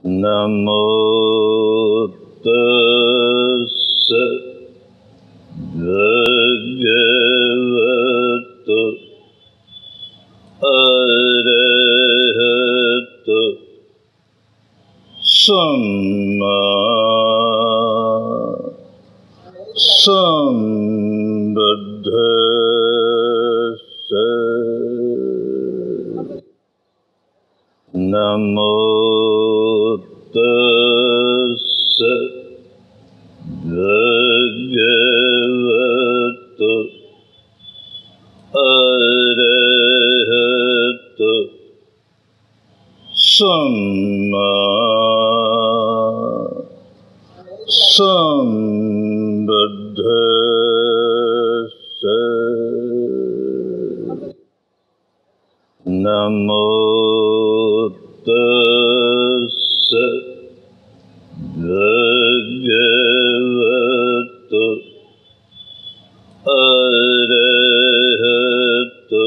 नमो तस्सै भगवतो अरहतो सम्मा सम्बुद्धिस्सै। नमो तस्सै भगवतो अरहतो सम्मा सम्बुद्धिस्सै। नमो तस्सै भगवतो अरहतो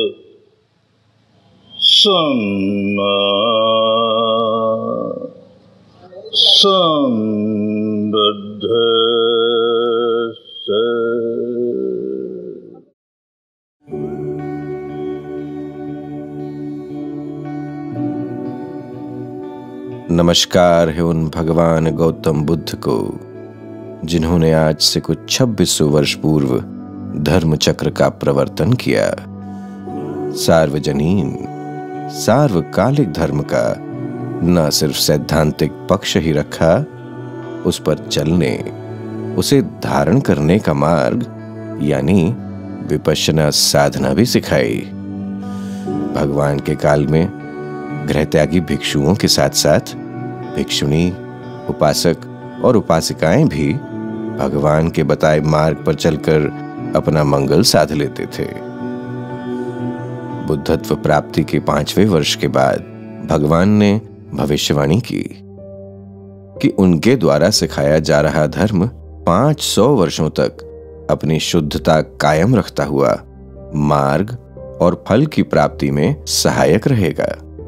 सम्मा सम्बुद्धिस्सै। नमस्कार है उन भगवान गौतम बुद्ध को जिन्होंने आज से कुछ 2600 वर्ष पूर्व धर्म चक्र का प्रवर्तन किया। सार्वजनीन सार्वकालिक धर्म का न सिर्फ सैद्धांतिक पक्ष ही रखा, उस पर चलने, उसे धारण करने का मार्ग यानी विपश्यना साधना भी सिखाई। भगवान के काल में गृहत्यागी भिक्षुओं के साथ साथ भिक्षुणी, उपासक और उपासिकाएं भी भगवान के बताए मार्ग पर चलकर अपना मंगल साध लेते थे। बुद्धत्व प्राप्ति के 5वें वर्ष के बाद भगवान ने भविष्यवाणी की कि उनके द्वारा सिखाया जा रहा धर्म 500 वर्षों तक अपनी शुद्धता कायम रखता हुआ मार्ग और फल की प्राप्ति में सहायक रहेगा।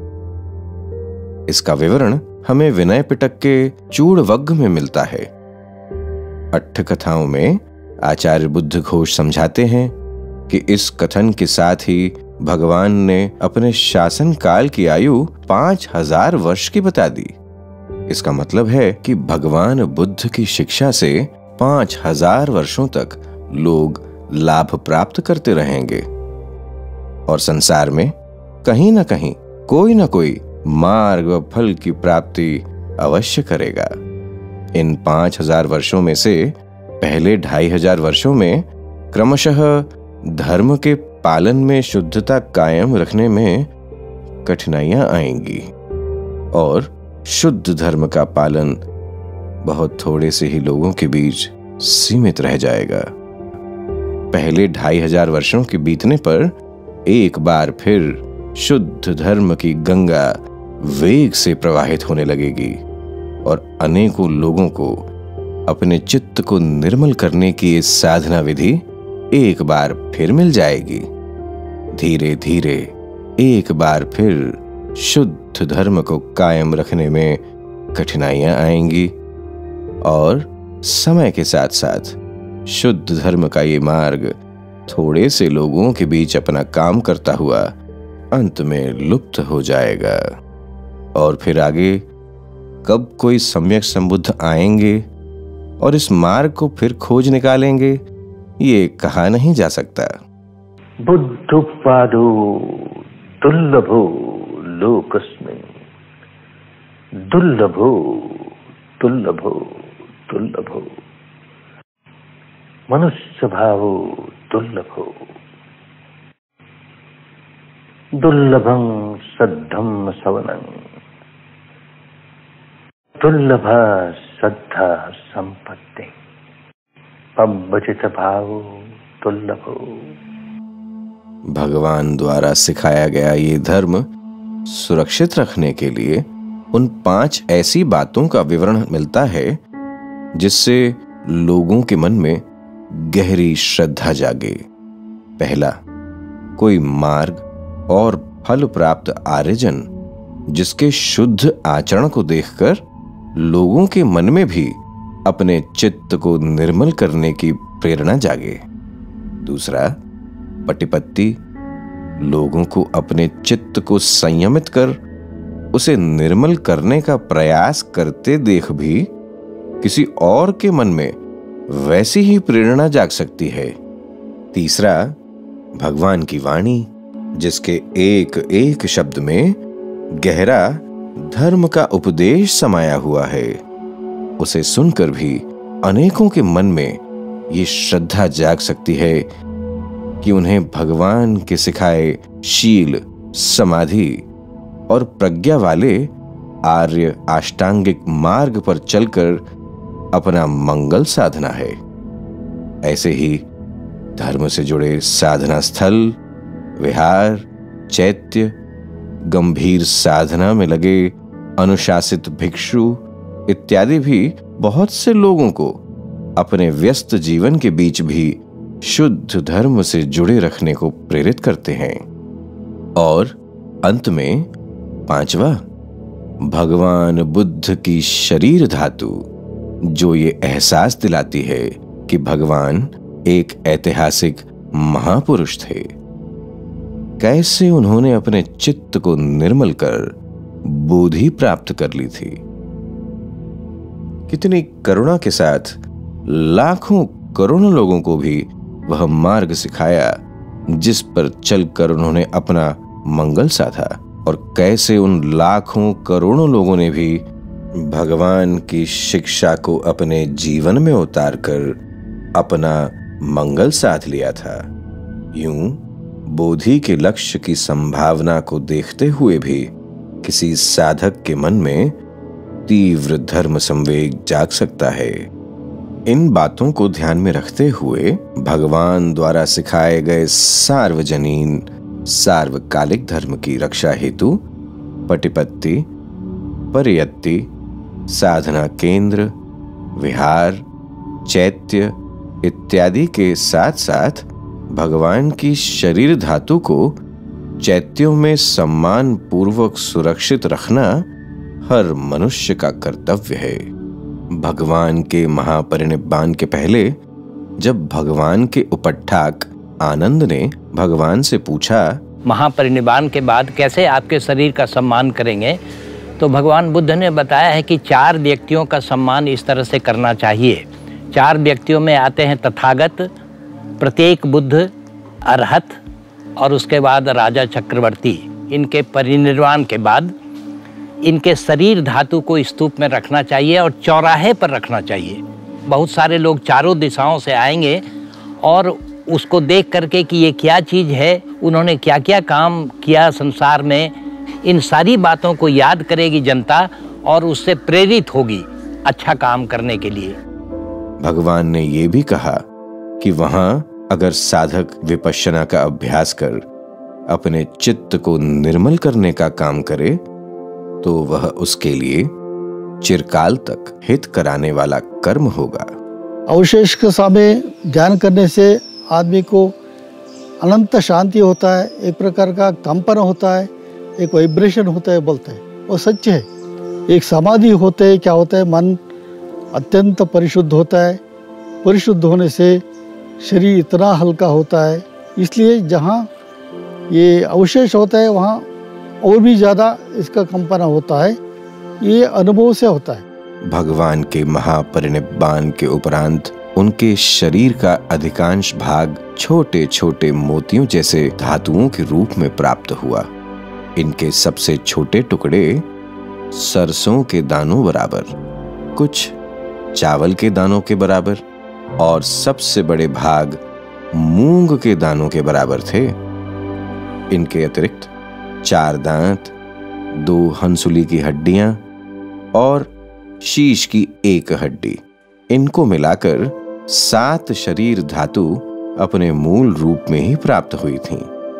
इसका विवरण हमें विनय पिटक के चूड़वग्ग में मिलता है। अट्ठ कथाओं में आचार्य बुद्ध घोष समझाते हैं कि इस कथन के साथ ही भगवान ने अपने शासन काल की आयु 5000 वर्ष की बता दी। इसका मतलब है कि भगवान बुद्ध की शिक्षा से 5000 वर्षों तक लोग लाभ प्राप्त करते रहेंगे और संसार में कहीं न कहीं कोई न कोई मार्ग व फल की प्राप्ति अवश्य करेगा। इन 5000 वर्षों में से पहले 2500 वर्षों में क्रमशः धर्म के पालन में शुद्धता कायम रखने में कठिनाइयां आएंगी और शुद्ध धर्म का पालन बहुत थोड़े से ही लोगों के बीच सीमित रह जाएगा। पहले 2500 वर्षों के बीतने पर एक बार फिर शुद्ध धर्म की गंगा वेग से प्रवाहित होने लगेगी और अनेकों लोगों को अपने चित्त को निर्मल करने की इस साधना विधि एक बार फिर मिल जाएगी। धीरे धीरे एक बार फिर शुद्ध धर्म को कायम रखने में कठिनाइयां आएंगी और समय के साथ साथ शुद्ध धर्म का ये मार्ग थोड़े से लोगों के बीच अपना काम करता हुआ अंत में लुप्त हो जाएगा। और फिर आगे कब कोई सम्यक संबुद्ध आएंगे और इस मार्ग को फिर खोज निकालेंगे, ये कहा नहीं जा सकता। बुद्धोपादो दुर्लभो लोकस्मिन्, दुर्लभो दुर्लभो दुर्लभो मनुष्य भावो दुर्लभो, दुर्लभं सद्धम्म सवनं, दुर्लभा श्रद्धा संपत्ति, पब्बचित भावो दुर्लभो। भगवान द्वारा सिखाया गया ये धर्म सुरक्षित रखने के लिए उन 5 ऐसी बातों का विवरण मिलता है जिससे लोगों के मन में गहरी श्रद्धा जागे। पहला, कोई मार्ग और फल प्राप्त आर्यजन जिसके शुद्ध आचरण को देखकर लोगों के मन में भी अपने चित्त को निर्मल करने की प्रेरणा जागे। दूसरा, पटिपत्ति लोगों को अपने चित्त को संयमित कर उसे निर्मल करने का प्रयास करते देख भी किसी और के मन में वैसी ही प्रेरणा जाग सकती है। तीसरा, भगवान की वाणी जिसके एक एक शब्द में गहरा धर्म का उपदेश समाया हुआ है, उसे सुनकर भी अनेकों के मन में ये श्रद्धा जाग सकती है कि उन्हें भगवान के सिखाए शील, समाधि और प्रज्ञा वाले आर्य अष्टांगिक मार्ग पर चलकर अपना मंगल साधना है। ऐसे ही धर्म से जुड़े साधना स्थल, विहार, चैत्य, गंभीर साधना में लगे अनुशासित भिक्षु इत्यादि भी बहुत से लोगों को अपने व्यस्त जीवन के बीच भी शुद्ध धर्म से जुड़े रखने को प्रेरित करते हैं। और अंत में पांचवा, भगवान बुद्ध की शरीर धातु जो ये एहसास दिलाती है कि भगवान एक ऐतिहासिक महापुरुष थे। कैसे उन्होंने अपने चित्त को निर्मल कर बोधि प्राप्त कर ली थी। कितनी करुणा के साथ लाखों करोड़ों लोगों को भी वह मार्ग सिखाया जिस पर चलकर उन्होंने अपना मंगल साधा। और कैसे उन लाखों करोड़ों लोगों ने भी भगवान की शिक्षा को अपने जीवन में उतारकर अपना मंगल साध लिया था। यूं बोधि के लक्ष्य की संभावना को देखते हुए भी किसी साधक के मन में तीव्र धर्म संवेग जाग सकता है। इन बातों को ध्यान में रखते हुए भगवान द्वारा सिखाए गए सार्वजनीन सार्वकालिक धर्म की रक्षा हेतु पटिपत्ति, परियत्ति, साधना केंद्र, विहार, चैत्य इत्यादि के साथ साथ भगवान की शरीर धातु को चैत्यों में सम्मान पूर्वक सुरक्षित रखना हर मनुष्य का कर्तव्य है। भगवान के महापरिनिब्बान के पहले जब भगवान के उपट्ठाक आनंद ने भगवान से पूछा, महापरिनिब्बान के बाद कैसे आपके शरीर का सम्मान करेंगे, तो भगवान बुद्ध ने बताया है कि 4 व्यक्तियों का सम्मान इस तरह से करना चाहिए। 4 व्यक्तियों में आते हैं तथागत, प्रत्येक बुद्ध, अरहत और उसके बाद राजा चक्रवर्ती। इनके परिनिर्वाण के बाद इनके शरीर धातु को स्तूप में रखना चाहिए और चौराहे पर रखना चाहिए। बहुत सारे लोग चारों दिशाओं से आएंगे और उसको देख करके कि ये क्या चीज़ है, उन्होंने क्या क्या काम किया संसार में, इन सारी बातों को याद करेगी जनता और उससे प्रेरित होगी अच्छा काम करने के लिए। भगवान ने ये भी कहा कि वहां अगर साधक विपश्यना का अभ्यास कर अपने चित्त को निर्मल करने का काम करे तो वह उसके लिए चिरकाल तक हित कराने वाला कर्म होगा। अवशेष के सामने ध्यान करने से आदमी को अनंत शांति होता है, एक प्रकार का कंपन होता है, एक वाइब्रेशन होता है, बोलते हैं वो सच है। एक समाधि होते है, क्या होता है, मन अत्यंत परिशुद्ध होता है। परिशुद्ध होने से शरीर इतना हल्का होता है, इसलिए जहाँ ये अवशेष होता है वहाँ और भी ज़्यादा इसका कंपन होता है। ये अनुभव से होता है। भगवान के महापरिनिब्बान के उपरांत उनके शरीर का अधिकांश भाग छोटे छोटे मोतियों जैसे धातुओं के रूप में प्राप्त हुआ। इनके सबसे छोटे टुकड़े सरसों के दानों बराबर, कुछ चावल के दानों के बराबर और सबसे बड़े भाग मूंग के दानों के बराबर थे। इनके अतिरिक्त 4 दांत, 2 हंसुली की हड्डियां और शीश की 1 हड्डी, इनको मिलाकर 7 शरीर धातु अपने मूल रूप में ही प्राप्त हुई थीं।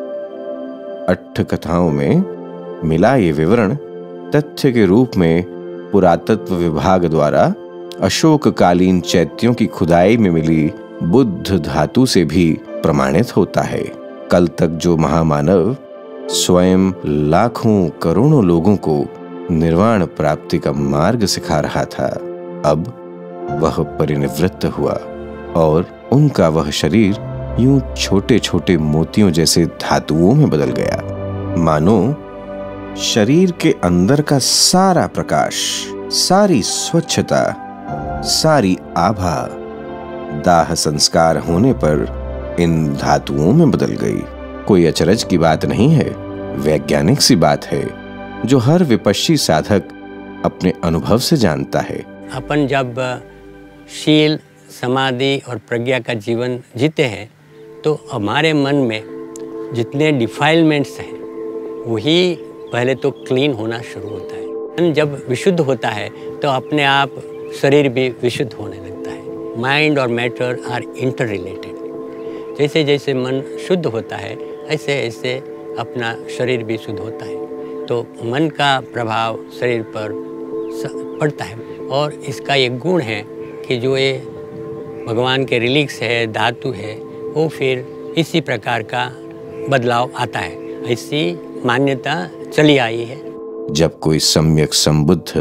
8 कथाओं में मिला ये विवरण तथ्य के रूप में पुरातत्व विभाग द्वारा अशोककालीन चैत्यों की खुदाई में मिली बुद्ध धातु से भी प्रमाणित होता है। कल तक जो महामानव स्वयं लाखों करोड़ों लोगों को निर्वाण प्राप्ति का मार्ग सिखा रहा था, अब वह परिनिवृत्त हुआ और उनका वह शरीर यूं छोटे छोटे मोतियों जैसे धातुओं में बदल गया। मानो शरीर के अंदर का सारा प्रकाश, सारी स्वच्छता, सारी आभा दाह संस्कार होने पर इन धातुओं में बदल गई। कोई अचरज की बात नहीं है, वैज्ञानिक सी बात है जो हर विपश्ची साधक अपने अनुभव से जानता है। अपन जब शील, समाधि और प्रज्ञा का जीवन जीते हैं तो हमारे मन में जितने डिफाइलमेंट्स हैं वही पहले तो क्लीन होना शुरू होता है। मन जब विशुद्ध होता है तो अपने आप शरीर भी विशुद्ध होने लगता है। माइंड और मैटर आर इंटर रिलेटेड। जैसे जैसे मन शुद्ध होता है ऐसे ऐसे अपना शरीर भी शुद्ध होता है। तो मन का प्रभाव शरीर पर पड़ता है और इसका एक गुण है कि जो ये भगवान के रिलिक्स है, धातु है, वो फिर इसी प्रकार का बदलाव आता है। ऐसी मान्यता चली आई है। जब कोई सम्यक संबुद्ध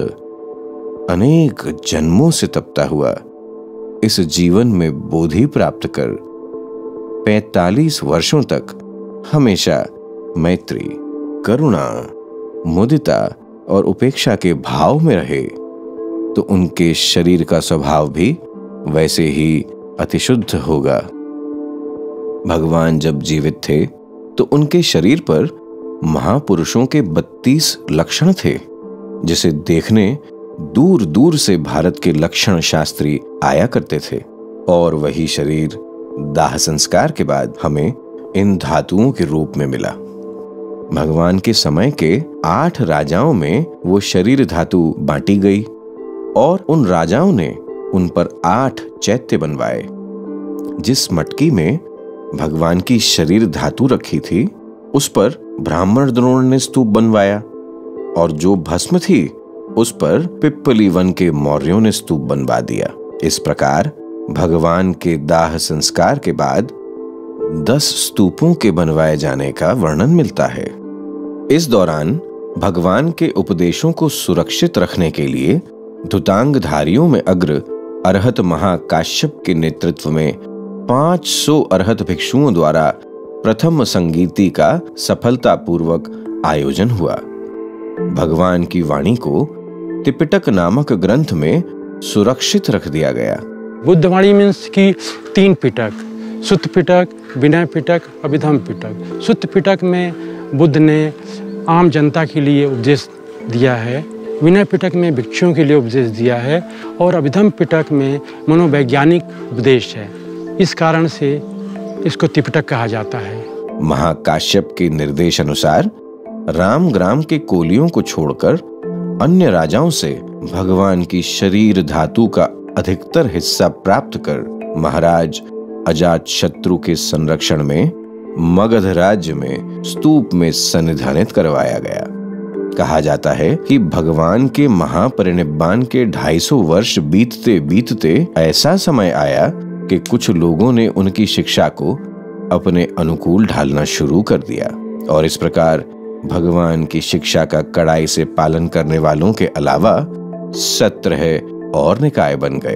अनेक जन्मों से तपता हुआ इस जीवन में बोधि प्राप्त कर 45 वर्षों तक हमेशा मैत्री, करुणा, मुदिता और उपेक्षा के भाव में रहे तो उनके शरीर का स्वभाव भी वैसे ही अतिशुद्ध होगा। भगवान जब जीवित थे तो उनके शरीर पर महापुरुषों के 32 लक्षण थे, जिसे देखने दूर दूर से भारत के लक्षण शास्त्री आया करते थे। और वही शरीर दाह संस्कार के बाद हमें इन धातुओं के रूप में मिला। भगवान के समय के 8 राजाओं में वो शरीर धातु बांटी गई और उन राजाओं ने उन पर 8 चैत्य बनवाए। जिस मटकी में भगवान की शरीर धातु रखी थी उस पर ब्राह्मण द्रोण ने स्तूप बनवाया और जो भस्म थी उस पर पिप्पली वन के मौर्यों ने स्तूप बनवा दिया। इस प्रकार भगवान के दाह संस्कार के बाद 10 स्तूपों के बनवाए जाने का वर्णन मिलता है। इस दौरान भगवान के उपदेशों को सुरक्षित रखने के लिए धुतांगधारियों में अग्र अरहत महाकाश्यप के नेतृत्व में 500 अरहत भिक्षुओं द्वारा प्रथम संगीति का सफलतापूर्वक आयोजन हुआ। भगवान की वाणी को त्रिपिटक नामक ग्रंथ में सुरक्षित रख दिया गया। बुद्धवाणी मीन्स की 3 पिटक, सुत्त पिटक, विनय पिटक, अभिधम पिटक। सुत्त पिटक में बुद्ध ने आम जनता के लिए उपदेश दिया है, विनय पिटक में भिक्षुओं के लिए उपदेश दिया है और अभिधम पिटक में मनोवैज्ञानिक उपदेश है। इस कारण से इसको त्रिपिटक कहा जाता है। महाकाश्यप के निर्देश अनुसार रामग्राम के कोलियों को छोड़कर अन्य राजाओं से भगवान की शरीर धातु का अधिकतर हिस्सा प्राप्त कर महाराज अजातशत्रु के संरक्षण में मगध राज्य में स्तूप में सन्निधानित करवाया गया। कहा जाता है कि भगवान के महापरिनिब्बान के 250 वर्ष बीतते बीतते ऐसा समय आया कि कुछ लोगों ने उनकी शिक्षा को अपने अनुकूल ढालना शुरू कर दिया और इस प्रकार भगवान की शिक्षा का कड़ाई से पालन करने वालों के अलावा 17 और निकाय बन गए।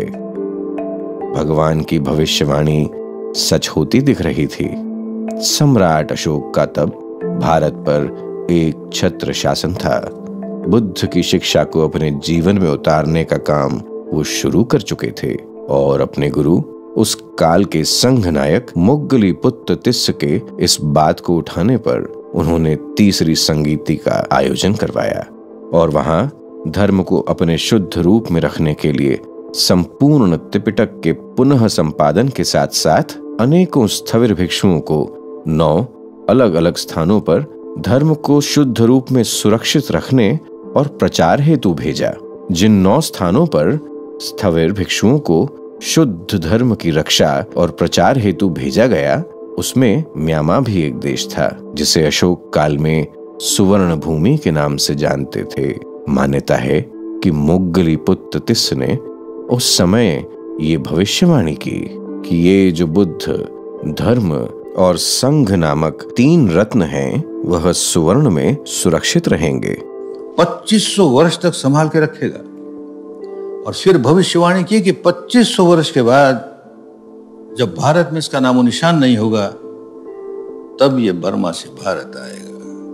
भगवान की भविष्यवाणी सच होती दिख रही थी। सम्राट अशोक का तब भारत पर एक छत्र शासन था। बुद्ध की शिक्षा को अपने जीवन में उतारने का काम वो शुरू कर चुके थे और अपने गुरु उस काल के संघ नायक मुग्गलीपुत्र तिस्स के इस बात को उठाने पर उन्होंने तीसरी संगीति का आयोजन करवाया और वहां धर्म को अपने शुद्ध रूप में रखने के लिए संपूर्ण त्रिपिटक के पुनः संपादन के साथ साथ अनेकों स्थविर भिक्षुओं को 9 अलग अलग स्थानों पर धर्म को शुद्ध रूप में सुरक्षित रखने और प्रचार हेतु भेजा। जिन 9 स्थानों पर स्थविर भिक्षुओं को शुद्ध धर्म की रक्षा और प्रचार हेतु भेजा गया उसमें म्यांमा भी एक देश था जिसे अशोक काल में सुवर्ण भूमि के नाम से जानते थे। मान्यता है कि मुग्गलीपुत्र तिस्स ने उस समय ये भविष्यवाणी की कि ये जो बुद्ध, धर्म और संघ नामक 3 रत्न हैं वह सुवर्ण में सुरक्षित रहेंगे। 2500 वर्ष तक संभाल के रखेगा। और फिर भविष्यवाणी की कि 2500 वर्ष के बाद जब भारत में इसका नामो निशान नहीं होगा, तब ये बर्मा से भारत आएगा।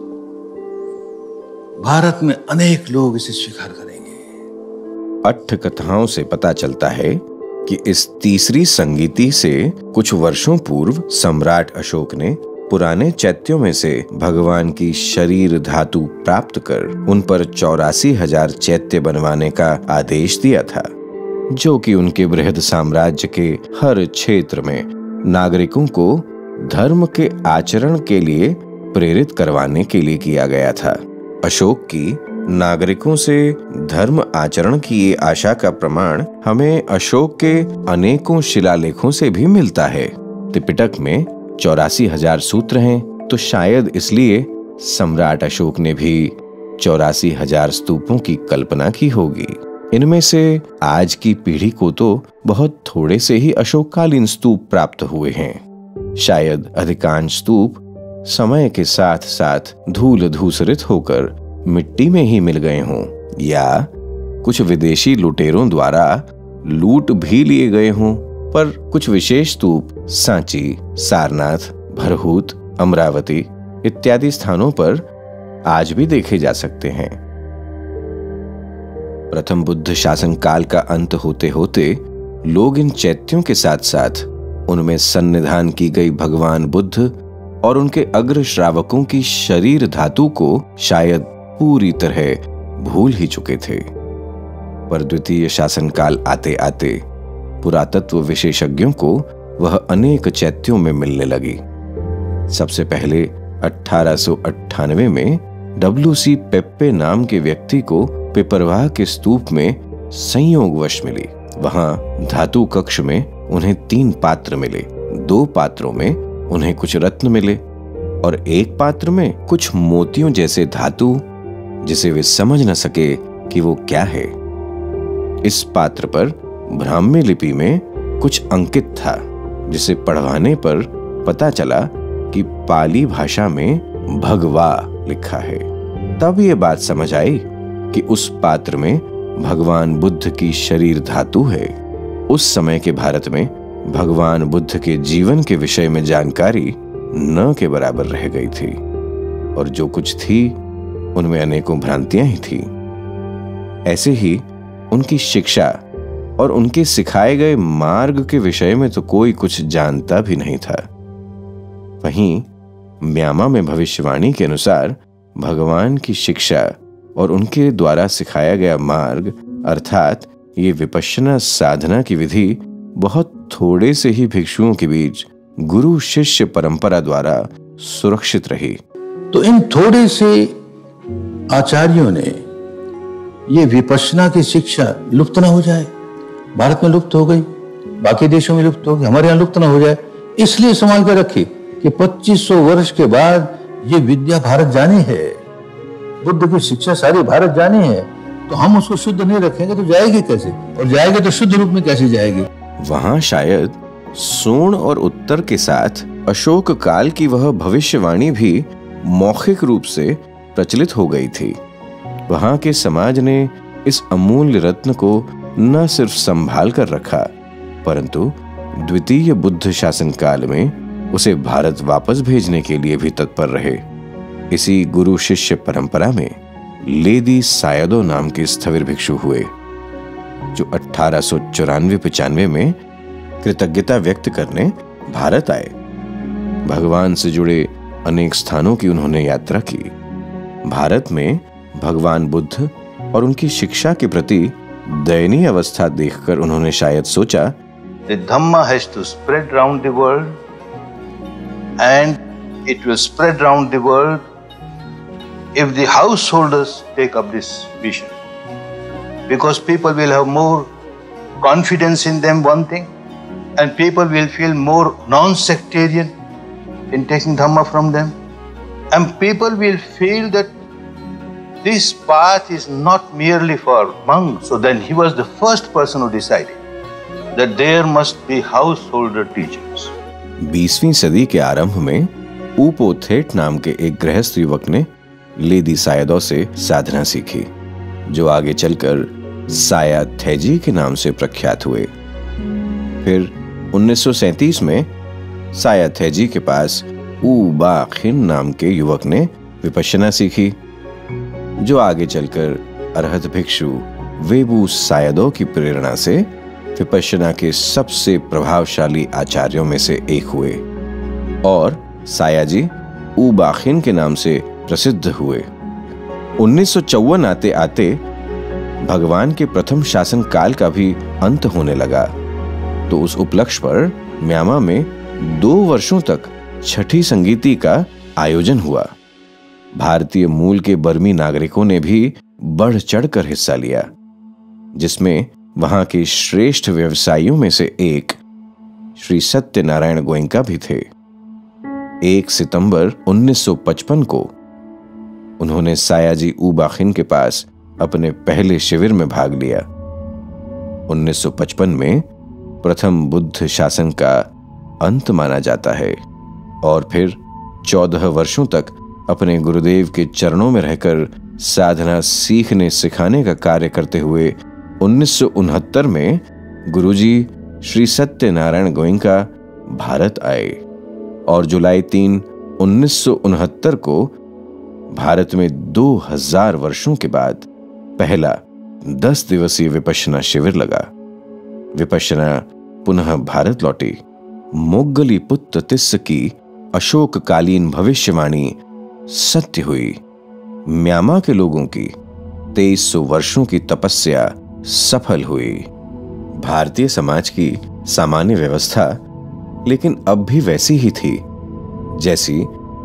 भारत में अनेक लोग इसे स्वीकार करेंगे। अट्ठ कथाओं से पता चलता है कि इस तीसरी संगीति से कुछ वर्षों पूर्व सम्राट अशोक ने पुराने चैत्यों में से भगवान की शरीर धातु प्राप्त कर उन पर 84,000 चैत्य बनवाने का आदेश दिया था, जो कि उनके बृहद साम्राज्य के हर क्षेत्र में नागरिकों को धर्म के आचरण के लिए प्रेरित करवाने के लिए किया गया था। अशोक की नागरिकों से धर्म आचरण की ये आशा का प्रमाण हमें अशोक के अनेकों शिलालेखों से भी मिलता है। त्रिपिटक में 84,000 सूत्र हैं, तो शायद इसलिए सम्राट अशोक ने भी 84,000 स्तूपों की कल्पना की होगी। इनमें से आज की पीढ़ी को तो बहुत थोड़े से ही अशोककालीन स्तूप प्राप्त हुए हैं। शायद अधिकांश स्तूप समय के साथ साथ धूल धूसरित होकर मिट्टी में ही मिल गए हों, या कुछ विदेशी लुटेरों द्वारा लूट भी लिए गए हों। पर कुछ विशेष स्तूप सांची, सारनाथ, भरहूत, अमरावती इत्यादि स्थानों पर आज भी देखे जा सकते हैं। प्रथम बुद्ध शासन काल का अंत होते होते लोग इन चैत्यों के साथ साथ उनमें सन्निधान की गई भगवान बुद्ध और उनके अग्र श्रावकों की शरीर धातु को शायद पूरी तरह भूल ही चुके थे। पर द्वितीय शासनकाल आते आते पुरातत्व विशेषज्ञों को वह अनेक चैत्यों में मिलने लगी। सबसे पहले 1898 में W.C. पेप्पे नाम के व्यक्ति को पिपरवाह के स्तूप में संयोगवश मिली। वहां धातु कक्ष में उन्हें 3 पात्र मिले। 2 पात्रों में उन्हें कुछ रत्न मिले और एक पात्र में कुछ मोतियों जैसे धातु, जिसे वे समझ न सके कि वो क्या है। इस पात्र पर ब्राह्मी लिपि में कुछ अंकित था, जिसे पढ़वाने पर पता चला कि पाली भाषा में भगवा लिखा है। तब ये बात समझ आई कि उस पात्र में भगवान बुद्ध की शरीर धातु है। उस समय के भारत में भगवान बुद्ध के जीवन के विषय में जानकारी न के बराबर रह गई थी, और जो कुछ थी उनमें अनेकों भ्रांतियां ही थी। ऐसे ही उनकी शिक्षा और उनके सिखाए गए मार्ग के विषय में तो कोई कुछ जानता भी नहीं था। वहीं म्यामा में भविष्यवाणी के अनुसार भगवान की शिक्षा और उनके द्वारा सिखाया गया मार्ग, अर्थात ये विपश्यना साधना की विधि, बहुत थोड़े से ही भिक्षुओं के बीच गुरु शिष्य परंपरा द्वारा सुरक्षित रही। तो इन थोड़े से आचार्यों ने ये विपश्यना की शिक्षा लुप्त ना हो जाए। भारत में लुप्त हो गई, बाकी देशों में लुप्त हो गई, हमारे यहाँ लुप्त ना हो जाए, इसलिए संभाल कर रखी कि 2500 वर्ष के बाद ये विद्या भारत जानी है, बुद्ध की शिक्षा सारी भारत जानी है। तो हम उसको शुद्ध नहीं रखेंगे तो जाएगी कैसे, और जाएगी तो शुद्ध रूप में कैसे जाएगी। वहां शायद सोण और उत्तर के साथ अशोक काल की वह भविष्यवाणी भी मौखिक रूप से प्रचलित हो गई थी। वहां के समाज ने इस अमूल्य रत्न को न सिर्फ संभाल कर रखा, परंतु द्वितीय बुद्ध शासन काल में उसे भारत वापस भेजने के लिए भी तत्पर रहे। इसी गुरु शिष्य परंपरा में लेदी सायदो नाम के स्थविर भिक्षु हुए, जो 1894-95 में कृतज्ञता व्यक्त करने भारत आए। भगवान से जुड़े अनेक स्थानों की उन्होंने यात्रा की। भारत में भगवान बुद्ध और उनकी शिक्षा के प्रति दयनीय अवस्था देखकर उन्होंने शायद सोचा, The Dhamma has to spread round the world, and it will spread round the world if the householders take up this vision. Because people will have more confidence in them, one thing, and people will feel more non-sectarian in taking Dhamma from them. And people will feel that this path is not merely for monks. So then he was the first person who decided that there must be householder teachers. 20वीं सदी के आरंभ में ऊपोथेट नाम के एक गृहस्थ युवक ने लेदी सायदो से साधना सीखी, जो आगे चलकर साया थैजी के नाम से प्रख्यात हुए। फिर 1937 में साया थैजी के पास ऊ बा खिन नाम के युवक ने विपश्यना सीखी, जो आगे चलकर अरहत भिक्षु वेबू सायदो की प्रेरणा से विपश्यना के सबसे प्रभावशाली आचार्यों में से एक हुए और सायाजी ऊ बा खिन के नाम से प्रसिद्ध हुए। 1954 आते आते भगवान के प्रथम शासन काल का भी अंत होने लगा, तो उस उपलक्ष्य पर म्यांमा में 2 वर्षों तक छठी संगीति का आयोजन हुआ। भारतीय मूल के बर्मी नागरिकों ने भी बढ़ चढ़कर हिस्सा लिया, जिसमें वहां के श्रेष्ठ व्यवसायियों में से एक श्री सत्यनारायण गोयनका भी थे। 1 सितंबर 1955 को उन्होंने सायाजी ऊ बा खिन के पास अपने पहले शिविर में भाग लिया। 1955 में प्रथम बुद्ध शासन का अंत माना जाता है और फिर 14 वर्षों तक अपने गुरुदेव के चरणों में रहकर साधना सीखने सिखाने का कार्य करते हुए 1969 में गुरुजी श्री सत्यनारायण गोयनका भारत आए और जुलाई 3, 1969 को भारत में 2000 वर्षों के बाद पहला 10 दिवसीय विपश्यना शिविर लगा। विपश्यना पुनः भारत लौटी। मोगली पुत्र तिस्स की अशोककालीन भविष्यवाणी सत्य हुई। म्यांमा के लोगों की 2300 वर्षों की तपस्या सफल हुई। भारतीय समाज की सामान्य व्यवस्था लेकिन अब भी वैसी ही थी जैसी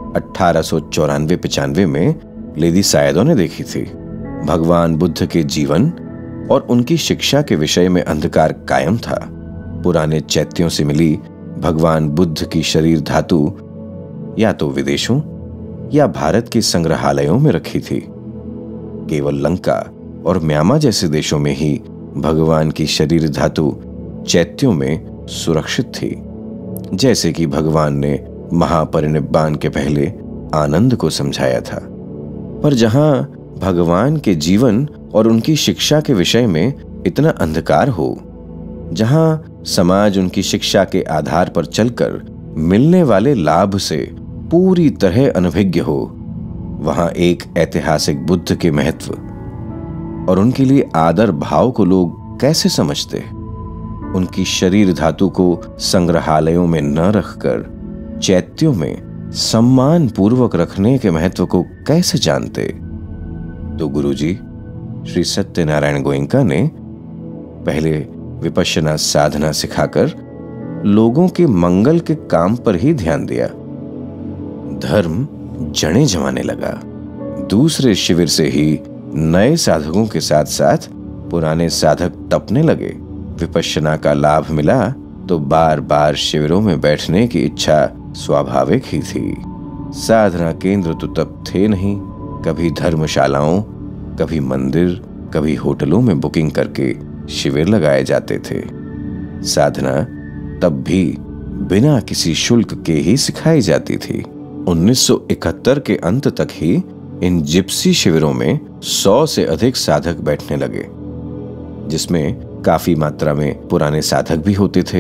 1894-95 में लेडी सायदो ने देखी थी। भगवान बुद्ध के जीवन और उनकी शिक्षा के विषय में अंधकार कायम था। पुराने चैत्यों से मिली भगवान बुद्ध की शरीर धातु या तो विदेशों या भारत के संग्रहालयों में रखी थी। केवल लंका और म्यांमा जैसे देशों में ही भगवान की शरीर धातु चैत्यों में सुरक्षित थी, जैसे कि भगवान ने महापरिनिब्बान के पहले आनंद को समझाया था। पर जहां भगवान के जीवन और उनकी शिक्षा के विषय में इतना अंधकार हो, जहां समाज उनकी शिक्षा के आधार पर चलकर मिलने वाले लाभ से पूरी तरह अनभिज्ञ हो, वहां एक ऐतिहासिक बुद्ध के महत्व और उनके लिए आदर भाव को लोग कैसे समझते? उनकी शरीर धातु को संग्रहालयों में न रखकर चैत्यों में सम्मान पूर्वक रखने के महत्व को कैसे जानते? तो गुरुजी श्री सत्यनारायण गोयनका ने पहले विपश्यना साधना सिखाकर लोगों के मंगल के काम पर ही ध्यान दिया। धर्म जड़ें जमाने लगा। दूसरे शिविर से ही नए साधकों के साथ साथ पुराने साधक तपने लगे। विपश्यना का लाभ मिला तो बार बार शिविरों में बैठने की इच्छा स्वाभाविक ही थी। साधना केंद्र तो तब थे नहीं। कभी धर्मशालाओं, कभी मंदिर, कभी होटलों में बुकिंग करके शिविर लगाए जाते थे। साधना तब भी बिना किसी शुल्क के ही सिखाई जाती थी। 1971 के अंत तक ही इन जिप्सी शिविरों में 100 से अधिक साधक बैठने लगे, जिसमें काफी मात्रा में पुराने साधक भी होते थे।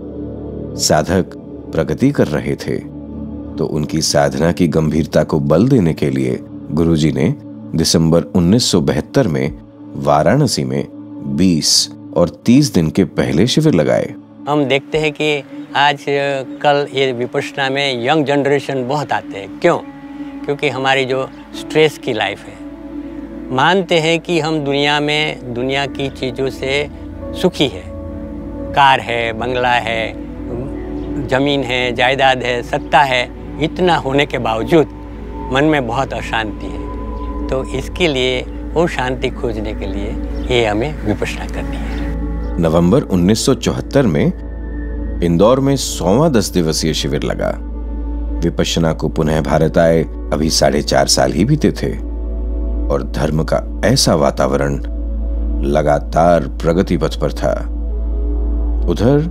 साधक प्रगति कर रहे थे तो उनकी साधना की गंभीरता को बल देने के लिए गुरुजी ने दिसंबर 1972 में वाराणसी में 20 और 30 दिन के पहले शिविर लगाए। हम देखते हैं कि आज कल ये विपश्यना में यंग जनरेशन बहुत आते हैं। क्यों? क्योंकि हमारी जो स्ट्रेस की लाइफ है, मानते हैं कि हम दुनिया में दुनिया की चीज़ों से सुखी है। कार है, बंगला है, ज़मीन है, जायदाद है, सत्ता है, इतना होने के बावजूद मन में बहुत अशांति है। तो इसके लिए वो शांति खोजने के लिए ये हमें विपश्यना करनी है। नवंबर 1974 में इंदौर में 100वां 10 दिवसीय शिविर लगा। विपश्यना को पुनः भारत आए अभी 4.5 साल ही बीते थे और धर्म का ऐसा वातावरण लगातार प्रगति पथ पर था। उधर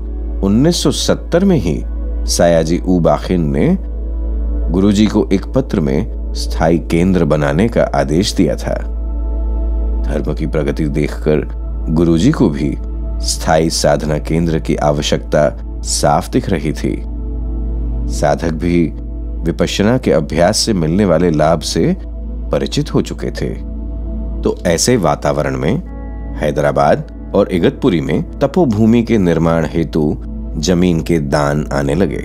1970 में ही सायाजी ऊ बा खिन ने गुरुजी को एक पत्र में स्थायी केंद्र बनाने का आदेश दिया था। धर्म की प्रगति देखकर गुरुजी को भी स्थायी साधना केंद्र की आवश्यकता साफ दिख रही थी। साधक भी विपश्यना के अभ्यास से मिलने वाले लाभ से परिचित हो चुके थे। तो ऐसे वातावरण में हैदराबाद और इगतपुरी में तपोभूमि के निर्माण हेतु जमीन के दान आने लगे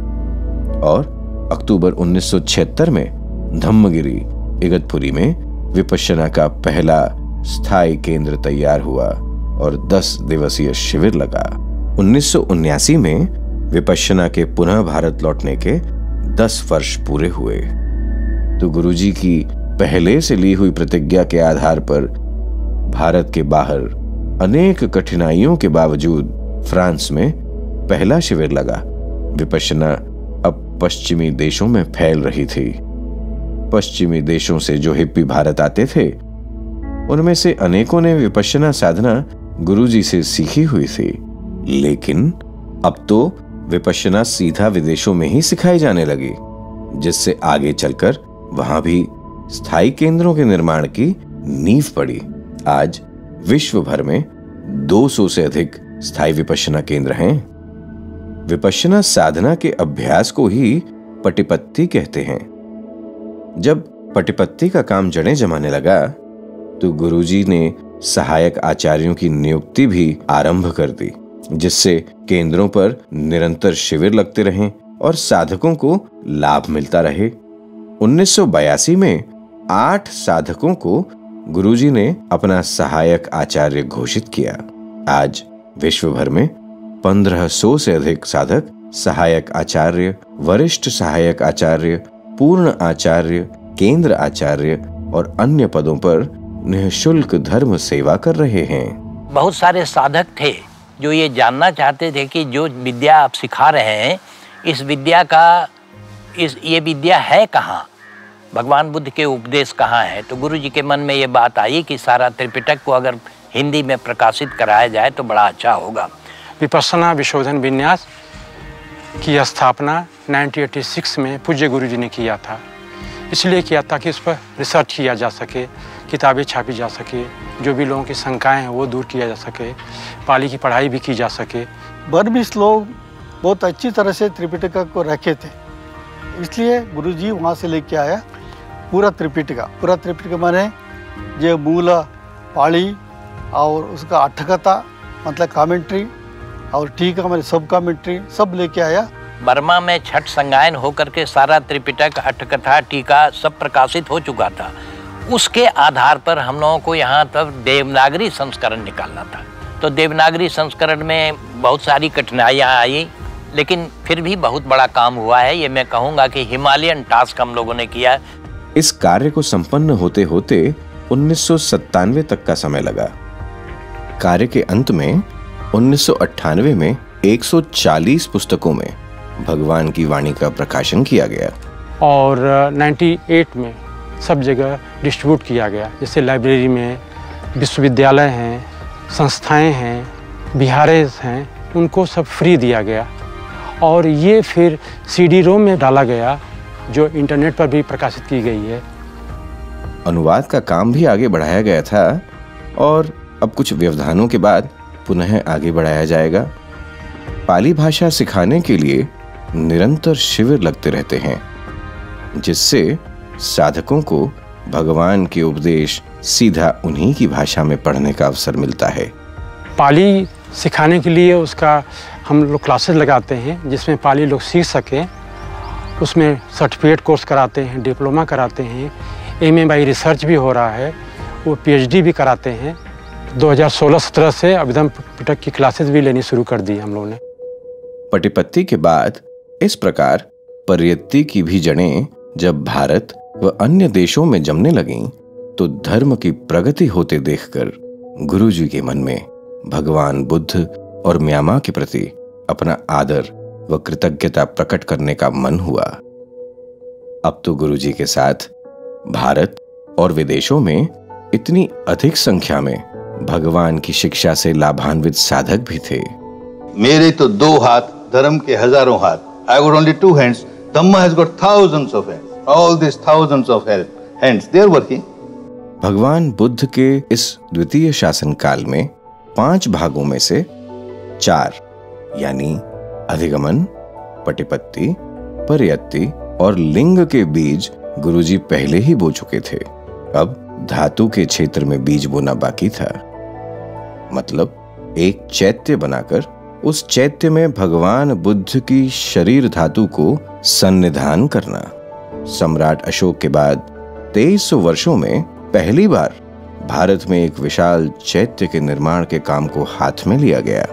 और अक्टूबर 1976 में धम्मगिरी इगतपुरी में विपश्यना का पहला स्थायी केंद्र तैयार हुआ और 10 दिवसीय शिविर लगा। 1979 में विपश्यना के पुनः भारत लौटने के 10 वर्ष पूरे हुए तो गुरुजी की पहले से ली हुई प्रतिज्ञा के आधार पर भारत के बाहर अनेक कठिनाइयों के बावजूद फ्रांस में पहला शिविर लगा। विपश्यना अब पश्चिमी देशों में फैल रही थी। पश्चिमी देशों से जो हिप्पी भारत आते थे उनमें से अनेकों ने विपश्यना साधना गुरुजी से सीखी हुई थी, लेकिन अब तो विपश्यना सीधा विदेशों में ही सिखाई जाने लगी, जिससे आगे चलकर वहां भी स्थायी केंद्रों के निर्माण की नींव पड़ी। आज विश्व भर में 200 से अधिक स्थायी विपश्यना केंद्र हैं। विपश्यना साधना के अभ्यास को ही पटिपत्ति कहते हैं। जब पटिपत्ति का काम जड़ें जमाने लगा तो गुरुजी ने सहायक आचार्यों की नियुक्ति भी आरंभ कर दी, जिससे केंद्रों पर निरंतर शिविर लगते रहें और साधकों को लाभ मिलता रहे। 1982 में 8 साधकों को गुरुजी ने अपना सहायक आचार्य घोषित किया। आज विश्व भर में 1500 से अधिक साधक सहायक आचार्य, वरिष्ठ सहायक आचार्य, पूर्ण आचार्य, केंद्र आचार्य और अन्य पदों पर निःशुल्क धर्म सेवा कर रहे हैं। बहुत सारे साधक थे जो ये जानना चाहते थे कि जो विद्या आप सिखा रहे हैं, इस विद्या का ये विद्या है कहाँ, भगवान बुद्ध के उपदेश कहाँ है। तो गुरु जी के मन में ये बात आई कि सारा त्रिपिटक को अगर हिंदी में प्रकाशित कराया जाए तो बड़ा अच्छा होगा। विपश्यना विशोधन विन्यास की स्थापना 1986 में पूज्य गुरु जी ने किया था। इसलिए किया ताकि उस पर रिसर्च किया जा सके, किताबें छापी जा सके, जो भी लोगों की शंकाएं हैं वो दूर किया जा सके, पाली की पढ़ाई भी की जा सके। बर्मिस लोग बहुत अच्छी तरह से त्रिपिटक को रखे थे, इसलिए गुरुजी वहाँ से लेके आया पूरा त्रिपिटक माने जो मूल पाली और उसका अट्ठकथा मतलब कमेंट्री और टीका माने सब कमेंट्री सब लेके आया। बर्मा में छठ संगायन होकर के सारा त्रिपिटक, अट्ठकथा, टीका सब प्रकाशित हो चुका था। उसके आधार पर हम लोगों को यहाँ तक देवनागरी संस्करण निकालना था। तो देवनागरी संस्करण में बहुत सारी कठिनाइयाँ आई, लेकिन फिर भी बहुत बड़ा काम हुआ है। ये मैं कहूँगा कि हिमालयन टास्क हम लोगों ने किया। इस कार्य को संपन्न होते होते 1997 तक का समय लगा। कार्य के अंत में 1998 में 140 पुस्तकों में भगवान की वाणी का प्रकाशन किया गया और 98 में सब जगह डिस्ट्रीब्यूट किया गया। जैसे लाइब्रेरी में, विश्वविद्यालय हैं, संस्थाएं हैं, बिहारेज हैं, उनको सब फ्री दिया गया। और ये फिर CD-ROM में डाला गया, जो इंटरनेट पर भी प्रकाशित की गई है। अनुवाद का काम भी आगे बढ़ाया गया था और अब कुछ व्यवधानों के बाद पुनः आगे बढ़ाया जाएगा। पाली भाषा सिखाने के लिए निरंतर शिविर लगते रहते हैं, जिससे साधकों को भगवान के उपदेश सीधा उन्हीं की भाषा में पढ़ने का अवसर मिलता है। पाली सिखाने के लिए उसका हम लोग क्लासेस लगाते हैं, जिसमें पाली लोग सीख सकें। उसमें सर्टिफिकेट कोर्स कराते हैं, डिप्लोमा कराते हैं, MA बाई रिसर्च भी हो रहा है, वो PhD भी कराते हैं। 2016-17 से अभिधम पिटक की क्लासेस भी लेनी शुरू कर दी हम लोगों ने। पटिपत्ति के बाद इस प्रकार पर्यत्ति की भी जड़ें जब भारत व अन्य देशों में जमने लगीं, तो धर्म की प्रगति होते देखकर गुरुजी के मन में भगवान बुद्ध और म्यांमार के प्रति अपना आदर व कृतज्ञता प्रकट करने का मन हुआ। अब तो गुरुजी के साथ भारत और विदेशों में इतनी अधिक संख्या में भगवान की शिक्षा से लाभान्वित साधक भी थे। मेरे तो 2 हाथ, धर्म के हजारों हाथ। I got only 2 hands. Dhamma has got thousands of hands. All these thousands of hands, they are working. भगवान बुद्ध के इस द्वितीय शासन काल में 5 भागों में से 4 यानी अधिगमन, पटिपत्ति, परियत्ति और लिंग के बीज गुरुजी पहले ही बो चुके थे। अब धातु के क्षेत्र में बीज बोना बाकी था। मतलब एक चैत्य बनाकर उस चैत्य में भगवान बुद्ध की शरीर धातु को सन्निधान करना। सम्राट अशोक के बाद 2300 वर्षों में पहली बार भारत में एक विशाल चैत्य के निर्माण के काम को हाथ में लिया गया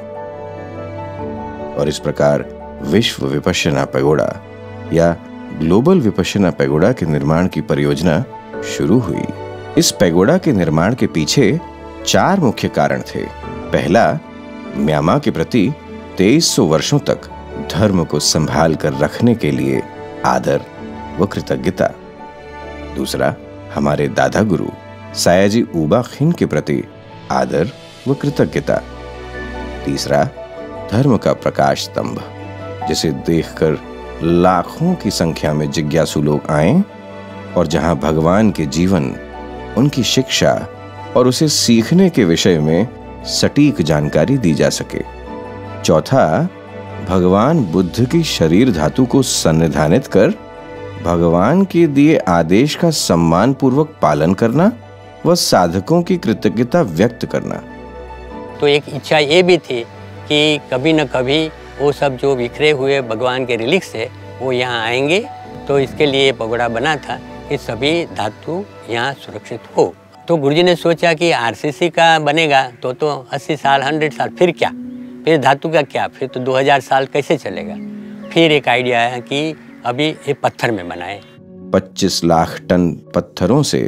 और इस प्रकार विश्व विपश्यना पैगोडा या ग्लोबल विपश्यना पैगोडा के निर्माण की परियोजना शुरू हुई। इस पैगोडा के निर्माण के पीछे 4 मुख्य कारण थे। पहला, म्यांमार के प्रति 2300 वर्षों तक धर्म को संभाल कर रखने के लिए आदर व कृतज्ञता। दूसरा, हमारे दादा गुरु सायाजी ऊबा खिन के प्रति आदर व कृतज्ञता। तीसरा, धर्म का प्रकाश स्तंभ जिसे देखकर लाखों की संख्या में जिज्ञासु लोग आएं और जहां भगवान के जीवन, उनकी शिक्षा और उसे सीखने के विषय में सटीक जानकारी दी जा सके। चौथा, भगवान बुद्ध की शरीर धातु को सन्निधानित कर भगवान के दिए आदेश का सम्मान पूर्वक पालन करना व साधकों की कृतज्ञता व्यक्त करना। तो एक इच्छा ये भी थी कि कभी न कभी वो सब जो बिखरे हुए भगवान के रिलिक्स है वो यहाँ आएंगे, तो इसके लिए पैगोडा बना था कि सभी धातु यहाँ सुरक्षित हो। तो गुरुजी ने सोचा कि आरसीसी का बनेगा तो 80 साल 100 साल फिर क्या, फिर धातु का क्या, फिर तो 2000 साल कैसे चलेगा। फिर एक आइडिया आया कि अभी ये पत्थर में बनाए। 25 लाख टन पत्थरों से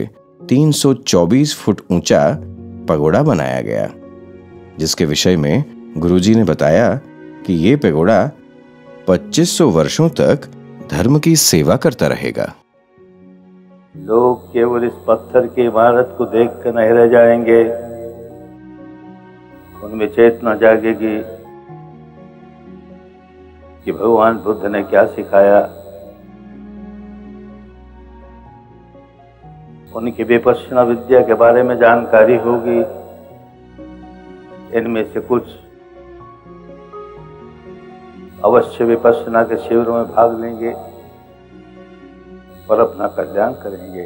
324 फुट ऊंचा पैगोडा बनाया गया, जिसके विषय में गुरुजी ने बताया कि ये पैगोडा 2500 वर्षों तक धर्म की सेवा करता रहेगा। लोग केवल इस पत्थर की इमारत को देखकर नहीं रह जाएंगे, उनमें चेतना जागेगी कि भगवान बुद्ध ने क्या सिखाया। उनकी विपश्यना विद्या के बारे में जानकारी होगी। इनमें से कुछ अवश्य विपश्यना के शिविरों में भाग लेंगे और अपना कल्याण करेंगे।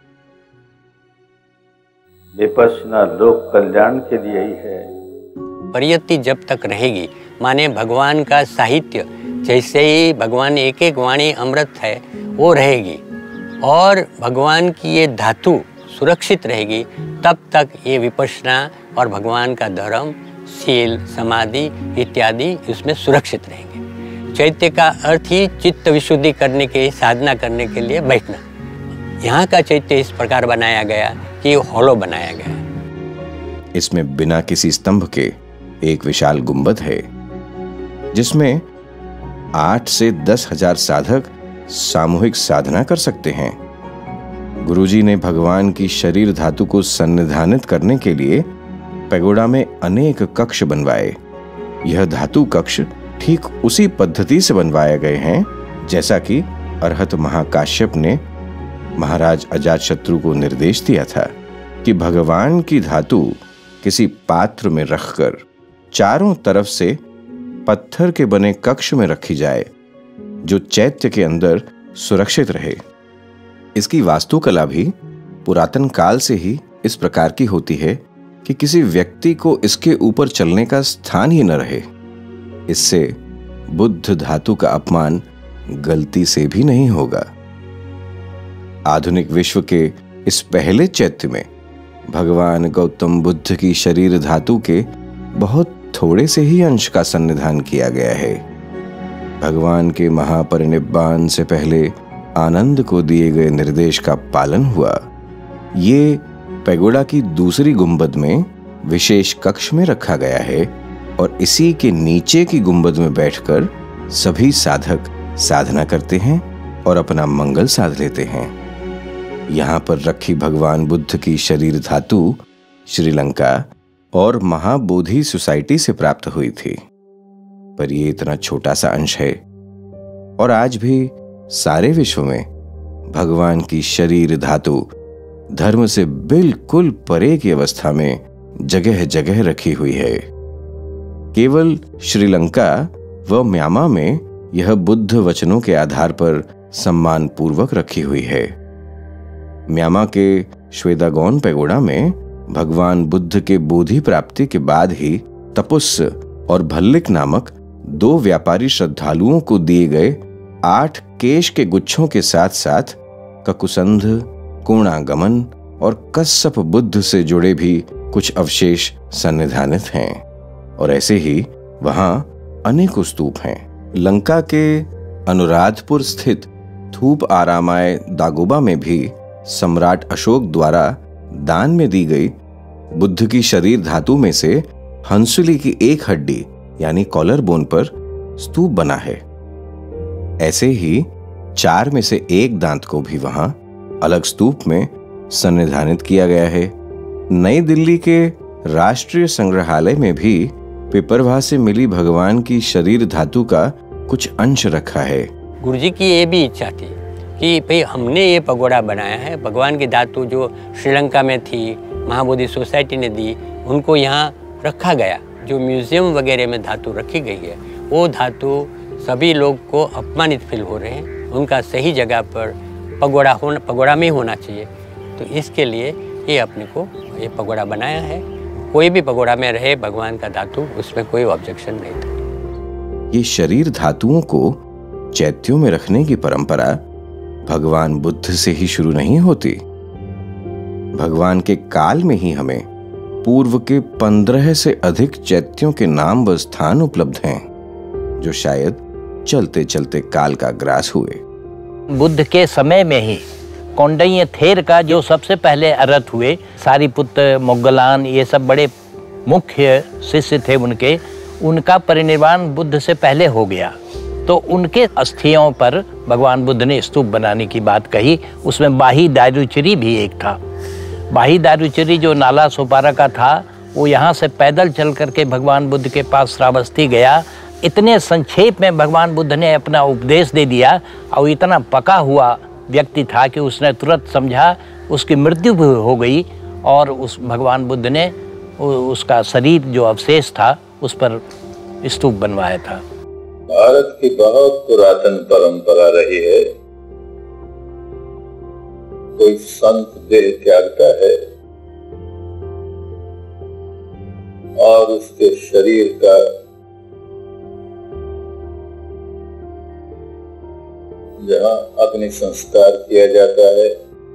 विपश्यना लोक कल्याण के लिए ही है। परियत्ति जब तक रहेगी, माने भगवान का साहित्य, जैसे ही भगवान एक एक वाणी अमृत है वो रहेगी और भगवान की ये धातु सुरक्षित रहेगी, तब तक ये विपश्यना और भगवान का धर्म, शील, समाधि इत्यादि इसमें सुरक्षित रहेंगे। चैत्य का अर्थ ही चित्त विशुद्धि करने के, साधना करने के लिए बैठना। यहाँ का चैत्य इस प्रकार बनाया गया कि हॉलो बनाया गया। इसमें बिना किसी स्तंभ के एक विशाल गुंबद है, जिसमें 8 से 10,000 साधक सामूहिक साधना कर सकते हैं। गुरुजी ने भगवान की शरीर धातु को सन्निधानित करने के लिए पैगोडा में अनेक कक्ष बनवाए। यह धातु कक्ष ठीक उसी पद्धति से बनवाए गए हैं जैसा कि अरहत महाकाश्यप ने महाराज अजातशत्रु को निर्देश दिया था कि भगवान की धातु किसी पात्र में रखकर चारों तरफ से पत्थर के बने कक्ष में रखी जाए, जो चैत्य के अंदर सुरक्षित रहे। इसकी वास्तुकला भी पुरातन काल से ही इस प्रकार की होती है कि किसी व्यक्ति को इसके ऊपर चलने का स्थान ही न रहे। इससे बुद्ध धातु का अपमान गलती से भी नहीं होगा। आधुनिक विश्व के इस पहले चैत्य में भगवान गौतम बुद्ध की शरीर धातु के बहुत थोड़े से ही अंश का सन्निधान किया गया है। भगवान के महापरिनिब्बान से पहले आनंद को दिए गए निर्देश का पालन हुआ। ये पैगोडा की दूसरी गुंबद में विशेष कक्ष में रखा गया है और इसी के नीचे की गुंबद में बैठकर सभी साधक साधना करते हैं और अपना मंगल साध लेते हैं। यहाँ पर रखी भगवान बुद्ध की शरीर धातु श्रीलंका और महाबोधि सोसाइटी से प्राप्त हुई थी, पर यह इतना छोटा सा अंश है और आज भी सारे विश्व में भगवान की शरीर धातु धर्म से बिल्कुल परे की अवस्था में जगह जगह रखी हुई है। केवल श्रीलंका व म्यांमार में यह बुद्ध वचनों के आधार पर सम्मान पूर्वक रखी हुई है। म्यांमार के श्वेदागोन पैगोडा में भगवान बुद्ध के बोधि प्राप्ति के बाद ही तपुस्स और भल्लिक नामक 2 व्यापारी श्रद्धालुओं को दिए गए 8 केश के गुच्छों के साथ साथ ककुसंध, कोणागमन और कश्यप बुद्ध से जुड़े भी कुछ अवशेष सन्निधानित हैं और ऐसे ही वहां अनेकों स्तूप हैं। लंका के अनुराधपुर स्थित थूप आरामाय दागोबा में भी सम्राट अशोक द्वारा दान में दी गई बुद्ध की शरीर धातु में से हंसुली की एक हड्डी यानी कॉलर बोन पर स्तूप बना है। ऐसे ही 4 में से 1 दांत को भी वहां अलग स्तूप में सन्निधानित किया गया है। नई दिल्ली के राष्ट्रीय संग्रहालय में भी पिपरवाह से मिली भगवान की शरीर धातु का कुछ अंश रखा है। गुरुजी की ये भी इच्छा थी कि भाई हमने ये पगोड़ा बनाया है, भगवान की धातु जो श्रीलंका में थी, महाबोधि सोसाइटी ने दी, उनको यहाँ रखा गया। जो म्यूजियम वगैरह में धातु रखी गई है, वो धातु सभी लोग को अपमानित फील हो रहे हैं। उनका सही जगह पर पगोड़ा में होना चाहिए। तो इसके लिए ये अपने को ये पगोड़ा बनाया है। कोई भी पगोड़ा में रहे भगवान का धातु, उसमें कोई ऑब्जेक्शन नहीं था। ये शरीर धातुओं को चैत्यों में रखने की परंपरा भगवान बुद्ध से ही शुरू नहीं होती। भगवान के काल में ही हमें पूर्व के 15 से अधिक चैत्यों के नाम व स्थान उपलब्ध हैं, जो शायद चलते चलते काल का ग्रास हुए। बुद्ध के समय में ही कौंडिन्य थेर का जो सबसे पहले अरहत हुए, सारिपुत्र, मोग्गलान, ये सब बड़े मुख्य शिष्य थे उनके, उनका परिनिर्वाण बुद्ध से पहले हो गया। तो उनके अस्थियों पर भगवान बुद्ध ने स्तूप बनाने की बात कही। उसमें बाही दारुचिरी भी एक था। बाही दारुचिरी जो नाला सोपारा का था, वो यहाँ से पैदल चल करके भगवान बुद्ध के पास श्रावस्ती गया। इतने संक्षेप में भगवान बुद्ध ने अपना उपदेश दे दिया और इतना पका हुआ व्यक्ति था कि उसने तुरंत समझा, उसकी मृत्यु भी हो गई और उस भगवान बुद्ध ने उसका शरीर जो अवशेष था उस पर स्तूप बनवाया था। भारत की बहुत पुरातन परंपरा रही है, कोई संत देह त्यागता है और उसके शरीर का जहां अग्नि संस्कार किया जाता है,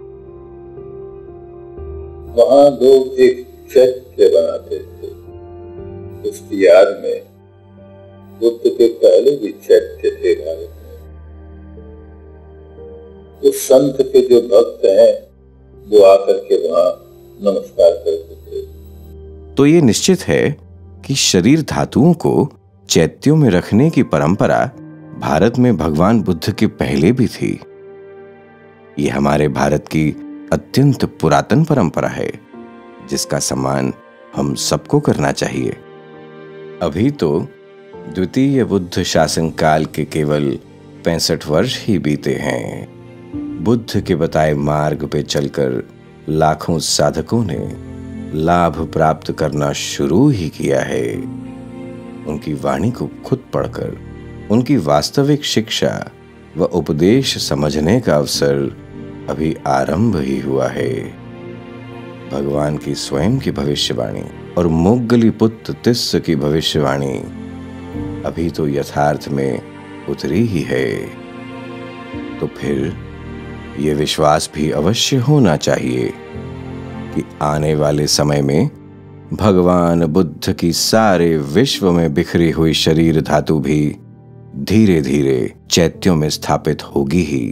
वहां लोग एक चैत्य बनाते थे। उसकी याद में बुद्ध के पहले भी चैत्य थे भारत में। उस संत के जो भक्त हैं वो आकर के वहां नमस्कार करते थे। तो ये निश्चित है कि शरीर धातुओं को चैत्यों में रखने की परंपरा भारत में भगवान बुद्ध के पहले भी थी। ये हमारे भारत की अत्यंत पुरातन परंपरा है, जिसका सम्मान हम सबको करना चाहिए। अभी तो द्वितीय बुद्ध शासन काल के केवल 65 वर्ष ही बीते हैं। बुद्ध के बताए मार्ग पे चलकर लाखों साधकों ने लाभ प्राप्त करना शुरू ही किया है। उनकी वाणी को खुद पढ़कर उनकी वास्तविक शिक्षा व उपदेश समझने का अवसर अभी आरंभ ही हुआ है। भगवान की स्वयं की भविष्यवाणी और मोग्गलीपुत्र तिस्स की भविष्यवाणी अभी तो यथार्थ में उतरी ही है। तो फिर ये विश्वास भी अवश्य होना चाहिए कि आने वाले समय में भगवान बुद्ध की सारे विश्व में बिखरी हुई शरीर धातु भी धीरे धीरे चैत्यों में स्थापित होगी ही।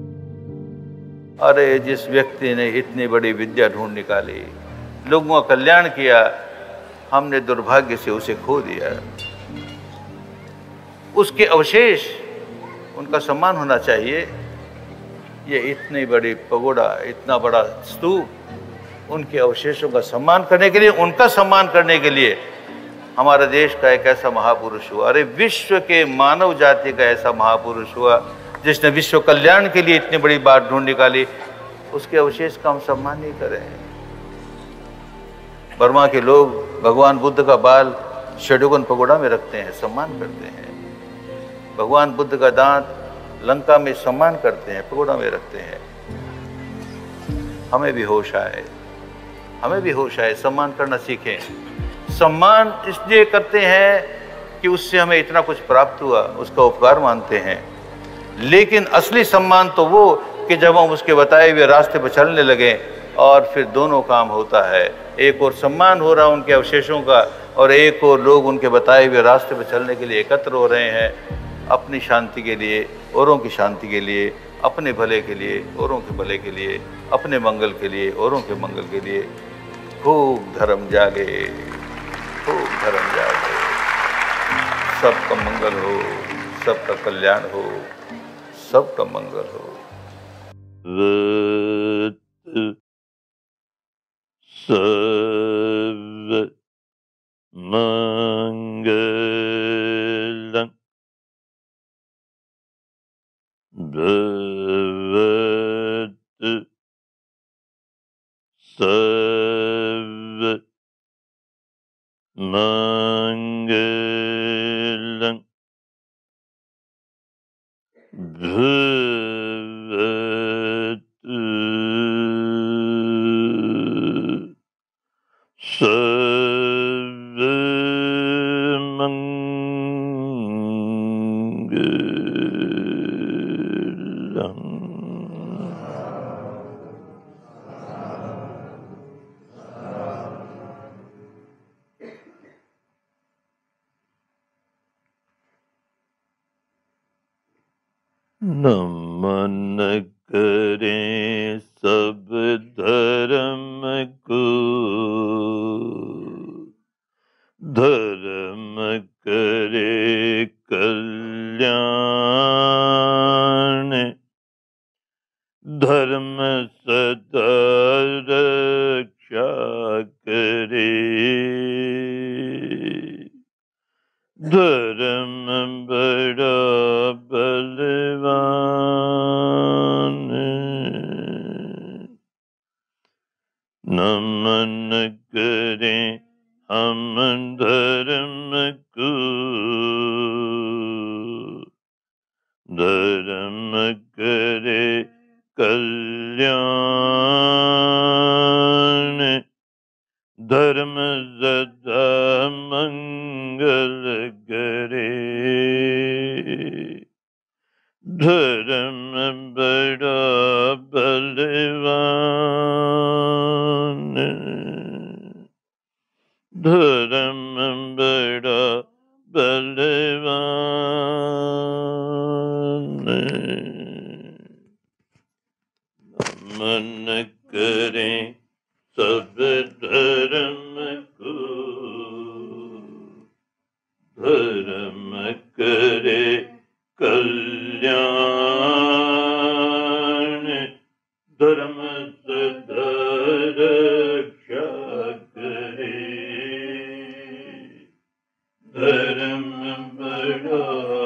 अरे जिस व्यक्ति ने इतनी बड़ी विद्या ढूंढ निकाली, लोगों का कल्याण किया, हमने दुर्भाग्य से उसे खो दिया। उसके अवशेष, उनका सम्मान होना चाहिए। ये इतनी बड़ी पगोड़ा, इतना बड़ा स्तूप, उनके अवशेषों का सम्मान करने के लिए, उनका सम्मान करने के लिए हमारा देश का एक ऐसा महापुरुष हुआ, अरे विश्व के मानव जाति का ऐसा महापुरुष हुआ जिसने विश्व कल्याण के लिए इतनी बड़ी बात ढूंढ निकाली, उसके अवशेष का हम सम्मान नहीं करें। बर्मा के लोग भगवान बुद्ध का बाल शोटोगन पगोड़ा में रखते हैं, सम्मान करते हैं। भगवान बुद्ध का दांत लंका में सम्मान करते हैं, पगोड़ा में रखते हैं। हमें भी होश आए, हमें भी होश आए, सम्मान करना सीखें। सम्मान इसलिए करते हैं कि उससे हमें इतना कुछ प्राप्त हुआ, उसका उपकार मानते हैं। लेकिन असली सम्मान तो वो कि जब हम उसके बताए हुए रास्ते पर चलने लगे और फिर दोनों काम होता है। एक और सम्मान हो रहा उनके अवशेषों का, और एक और लोग उनके बताए हुए रास्ते पर चलने के लिए एकत्र हो रहे हैं, अपनी शांति के लिए, औरों की शांति के लिए, अपने भले के लिए, औरों के भले के लिए, अपने मंगल के लिए, औरों के मंगल के लिए। खूब धर्म जागे, खूब धर्म जागे। सबका मंगल हो, सबका कल्याण हो, सबका मंगल हो। सर्व मंगलं भवतु सर्व मंगलं भवतु सर्व मंगलं। नमन करें सब धर्म को, धर्म करे कल्याण, धर्म सदा रक्षा करे, धर्म बड़ा बलवान। नमन करें हम धर्म को, धर्म करे कल्याण, धर्म सदा मंगल करे, धर्म बड़ा बलवान, धर्म बड़ा बलवान। नमन करें सब धर्म को, धर्म करे कल्याण, धर्म सदा रक्षा करे, धर्म बड़ा